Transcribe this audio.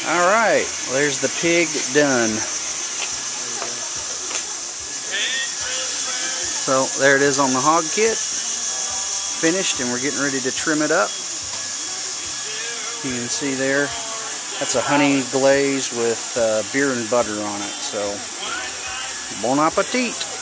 Alright, well, there's the pig done. So there it is on the hog kit. Finished, and we're getting ready to trim it up. You can see there, that's a honey glaze with beer and butter on it. So, bon appetit.